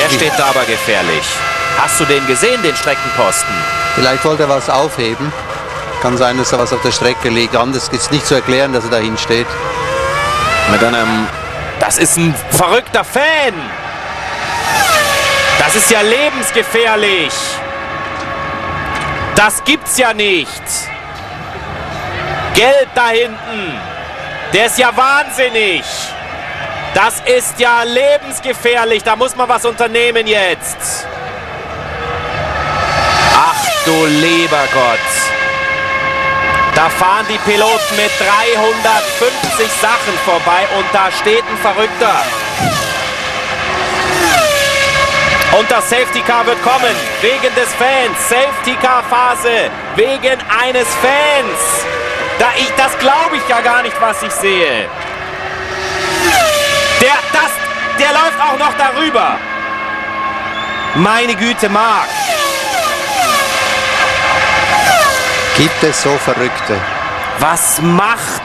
Der steht da aber gefährlich. Hast du den gesehen, den Streckenposten? Vielleicht wollte er was aufheben. Kann sein, dass er was auf der Strecke liegt. Anders ist nicht zu erklären, dass er dahin steht. Mit einem... Das ist ein verrückter Fan! Das ist ja lebensgefährlich! Das gibt's ja nicht! Gelb da hinten! Der ist ja wahnsinnig! Das ist ja lebensgefährlich! Da muss man was unternehmen jetzt! Ach du lieber Gott! Da fahren die Piloten mit 350 Sachen vorbei und da steht ein Verrückter. Und das Safety Car wird kommen, wegen des Fans. Safety Car Phase, wegen eines Fans. Das glaube ich ja gar nicht, was ich sehe. Der läuft auch noch darüber. Meine Güte, Marc. Gibt es so Verrückte? Was macht?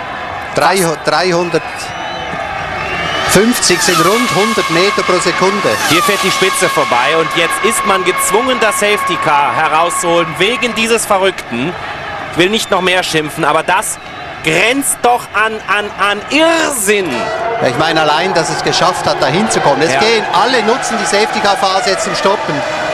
350 sind rund 100 Meter pro Sekunde. Hier fährt die Spitze vorbei und jetzt ist man gezwungen, das Safety Car herauszuholen, wegen dieses Verrückten. Ich will nicht noch mehr schimpfen, aber das grenzt doch an Irrsinn. Ja, ich meine allein, dass es geschafft hat, da hinzukommen. Alle nutzen die Safety Car Phase jetzt zum Stoppen.